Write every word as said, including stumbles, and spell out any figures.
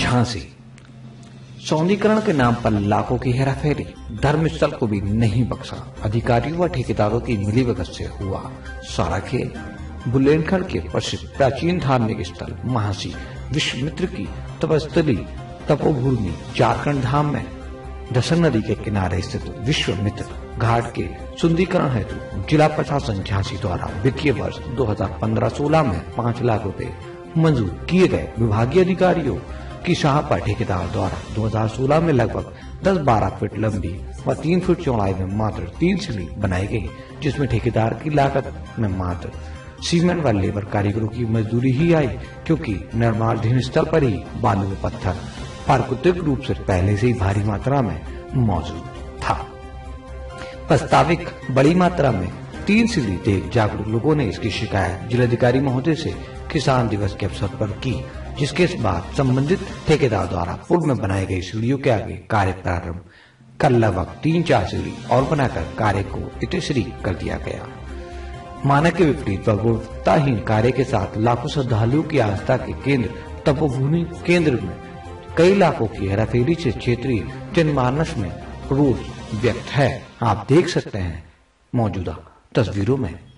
झांसी। सौंदर्यीकरण के नाम पर लाखों की हेराफेरी, धर्मस्थल को भी नहीं बख्शा। अधिकारियों व ठेकेदारों की मिलीभगत से हुआ सारा खेल। बुंदेलखंड के प्रसिद्ध प्राचीन धार्मिक स्थल महासी विश्वामित्र की तपस्थली तपोभूमि झारखंड धाम में दसन नदी के किनारे स्थित विश्वामित्र घाट के सुंदरीकरण हेतु जिला प्रशासन झांसी द्वारा वित्तीय वर्ष दो हज़ार पंद्रह सोलह में पाँच लाख रुपए मंजूर किए गए। विभागीय अधिकारियों की शाह पर ठेकेदार द्वारा दो हज़ार सोलह में लगभग दस बारह फीट लंबी व तीन फीट चौड़ाई में मात्र तीन सीढ़ी बनाई गई, जिसमें ठेकेदार की लागत में मात्र सीमेंट व लेबर कारीगरों की मजदूरी ही आई, क्योंकि निर्माणाधीन स्थल पर ही बालू व पत्थर प्राकृतिक रूप से पहले से ही भारी मात्रा में मौजूद था। प्रस्तावित बड़ी मात्रा में तीन सीढ़ी देख जागरूक लोगों ने इसकी शिकायत जिलाधिकारी महोदय से किसान दिवस के अवसर पर की, जिसके बाद संबंधित ठेकेदार द्वारा पूर्व में बनाई गई सीढ़ियों के आगे कार्य प्रारंभ कर लगभग तीन चार सीढ़ी और बनाकर कार्य को इतिश्री कर दिया गया। मानक के विपरीत व गुणवत्ताहीन कार्य के साथ लाखों श्रद्धालुओं की आस्था के केंद्र तपोभूमि केंद्र में कई लाखों की हेराफेरी से क्षेत्रीय जनमानस में रोष व्यक्त है। आप देख सकते हैं मौजूदा तस्वीरों में।